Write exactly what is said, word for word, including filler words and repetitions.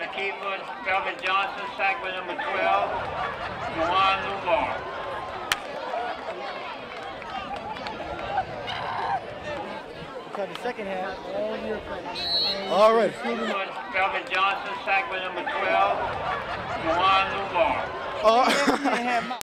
keeper, Kelvin Johnson, sack with number twelve, Juwan Lumar. So the second half, all year. All right. Kelvin Johnson, sack with number twelve, Juwan Lumar. Uh,